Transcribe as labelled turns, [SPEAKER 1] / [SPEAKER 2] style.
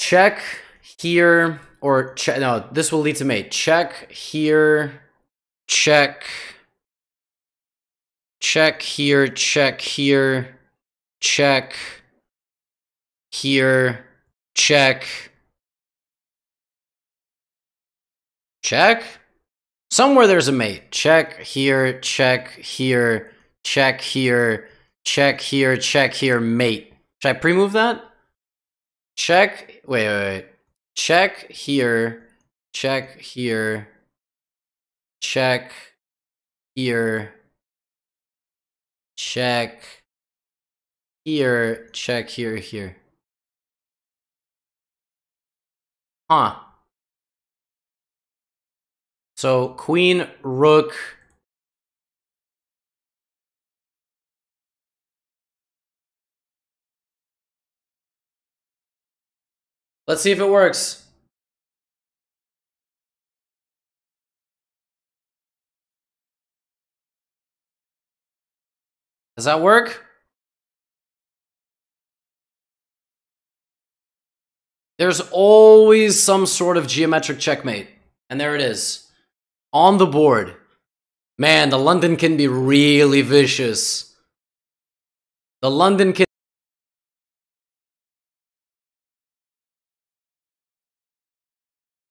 [SPEAKER 1] check here, or check, no, this will lead to mate. Check here, check here, check here, check here, check. Check? Somewhere there's a mate. Check here, check here, check here, check here, check here, mate. Should I pre-move that? Check, wait. Check here, check here, check here, check here, check here. Huh. So queen, rook. Let's see if it works. Does that work? There's always some sort of geometric checkmate. And there it is. On the board. Man, the London can be really vicious. The London can